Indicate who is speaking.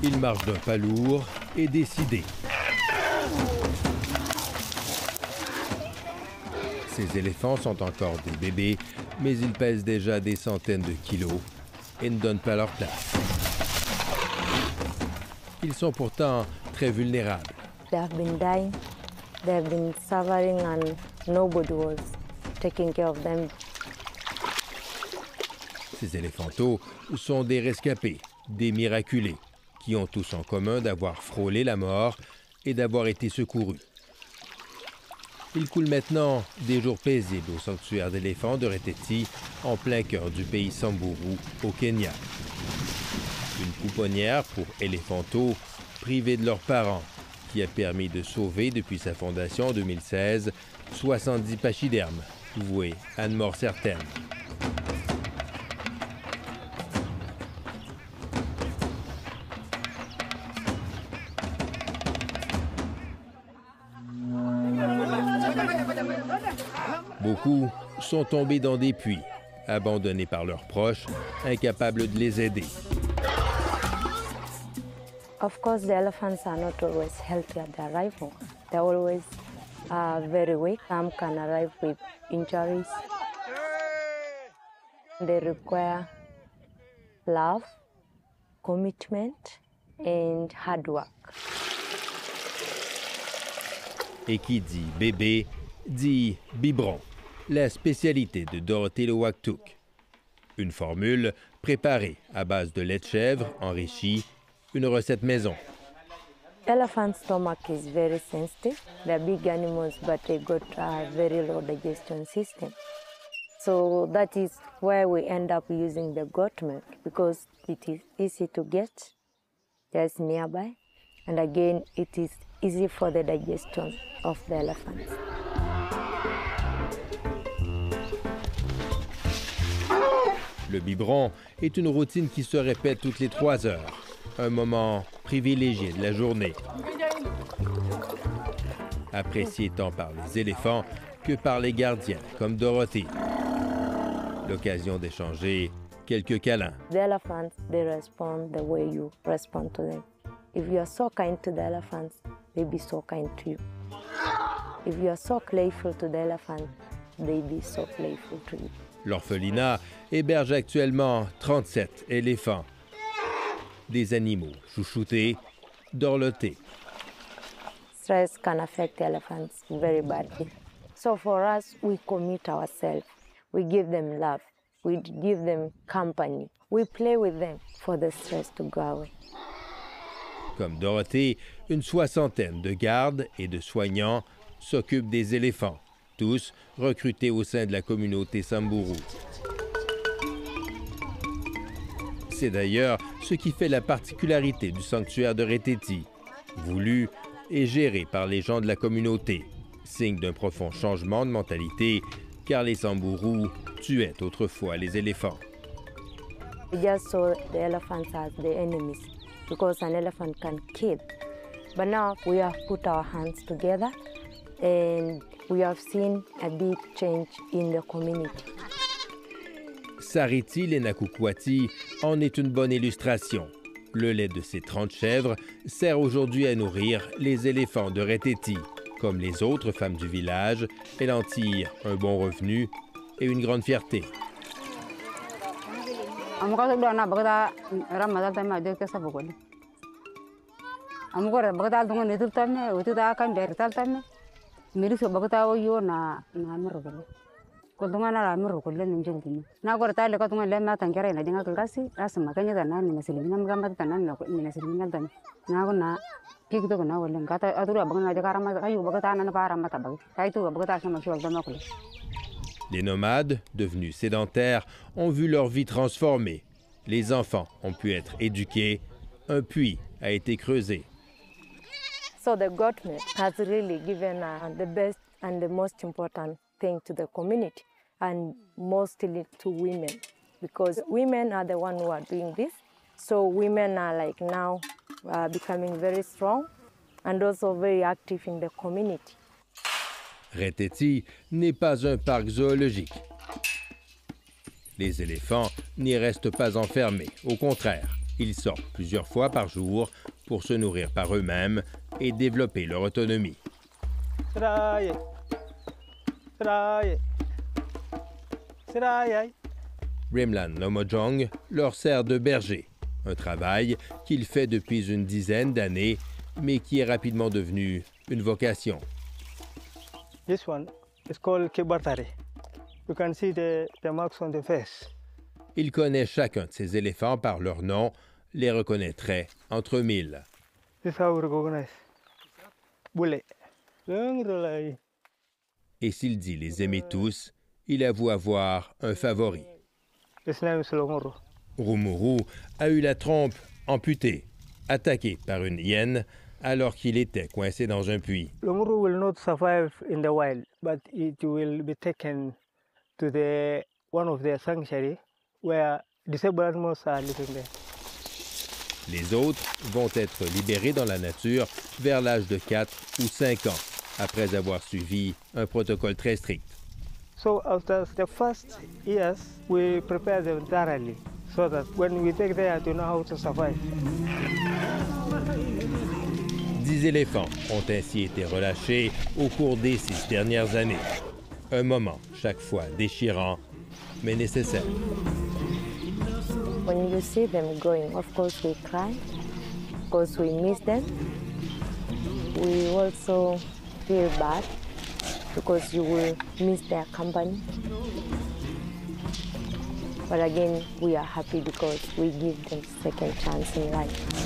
Speaker 1: Il marche d'un pas lourd et décidé. Ces éléphants sont encore des bébés, mais ils pèsent déjà des centaines de kilos et ne donnent pas leur place. Ils sont pourtant très vulnérables.
Speaker 2: They have been dying, they have been suffering and nobody was taking care of them.
Speaker 1: Ces éléphanteaux sont des rescapés, des miraculés, qui ont tous en commun d'avoir frôlé la mort et d'avoir été secourus. Ils coulent maintenant des jours paisibles au sanctuaire d'éléphants de Reteti, en plein cœur du pays Samburu, au Kenya. Une pouponnière pour éléphanteaux privés de leurs parents, qui a permis de sauver, depuis sa fondation en 2016, 70 pachydermes voués à une mort certaine. Beaucoup sont tombés dans des puits, abandonnés par leurs proches, incapables de les aider.
Speaker 2: Of course, the elephants are not always healthy at their arrival. They're always very weak. Some can arrive with injuries. They require love, commitment, and hard work.
Speaker 1: Et qui dit bébé, dit biberon, la spécialité de Dorothée Lowaktuk. Une formule préparée à base de lait de chèvre enrichi, une recette maison.
Speaker 2: Elephant stomach is very sensitive. They're big animals, but they got a very low digestion system. So that is why we end up using the goat milk, because it is easy to get just nearby. And again, it is easy for the digestion of the elephants.
Speaker 1: Le biberon est une routine qui se répète toutes les 3 heures, un moment privilégié de la journée. Apprécié tant par les éléphants que par les gardiens, comme Dorothée. L'occasion d'échanger quelques câlins.
Speaker 2: The elephants, they respond the way you respond to them. If you are so kind to the elephants, they be so kind to you. If you are so playful to the elephant, they be so playful to you.
Speaker 1: L'orphelinat héberge actuellement 37 éléphants. Des animaux chouchoutés, dorlotés.
Speaker 2: Stress can affect elephants very badly. So for us, we commit ourselves. We give them love. We give them company. We play with them for the stress to go away.
Speaker 1: Comme Dorothée, une soixantaine de gardes et de soignants s'occupent des éléphants, tous recrutés au sein de la communauté Samburu. C'est d'ailleurs ce qui fait la particularité du sanctuaire de Reteti, voulu et géré par les gens de la communauté, signe d'un profond changement de mentalité, car les Samburu tuaient autrefois les éléphants.
Speaker 2: We just saw the elephants as the enemies because an elephant can kill. But now we have put our hands together and we have seen a big change in the community.
Speaker 1: Sariti Lenakukwati en est une bonne illustration. Le lait de ces 30 chèvres sert aujourd'hui à nourrir les éléphants de Reteti. Comme les autres femmes du village, elle en tire un bon revenu et une grande fierté. Les nomades, devenus sédentaires, ont vu leur vie transformée. Les enfants ont pu être éduqués. Un puits a été creusé.
Speaker 2: So the goat milk has really given the best and the most important thing to the community, and mostly to women, because women are the ones who are doing this. So women are like now becoming very strong and also very active in the community.
Speaker 1: Reteti n'est pas un parc zoologique. Les éléphants n'y restent pas enfermés, au contraire. Ils sortent plusieurs fois par jour pour se nourrir par eux-mêmes et développer leur autonomie. Rimlan Lomojong leur sert de berger, un travail qu'il fait depuis une dizaine d'années, mais qui est rapidement devenu une vocation.
Speaker 3: This one is called Kibartare. You can see the marks on the face.
Speaker 1: Il connaît chacun de ces éléphants par leur nom, les reconnaîtrait entre mille.
Speaker 3: This is how we recognize. Bule.
Speaker 1: Et s'il dit les aimer tous, il avoue avoir un favori.
Speaker 3: His name is Lomoro.
Speaker 1: Rumuru a eu la trompe amputée, attaqué par une hyène alors qu'il était coincé dans un puits.
Speaker 3: Lomoro will not survive in the wild, but it will be taken to one of their sanctuary where disabled animals are living there.
Speaker 1: Les autres vont être libérés dans la nature vers l'âge de 4 ou 5 ans, après avoir suivi un protocole très strict.
Speaker 3: So after the first years, we prepare them thoroughly so that when we take them to know how to survive.
Speaker 1: 10 éléphants ont ainsi été relâchés au cours des 6 dernières années. Un moment chaque fois déchirant, mais nécessaire.
Speaker 2: When you see them going, of course we cry, because we miss them. We also feel bad because you will miss their company. But again, we are happy because we give them second chance in life.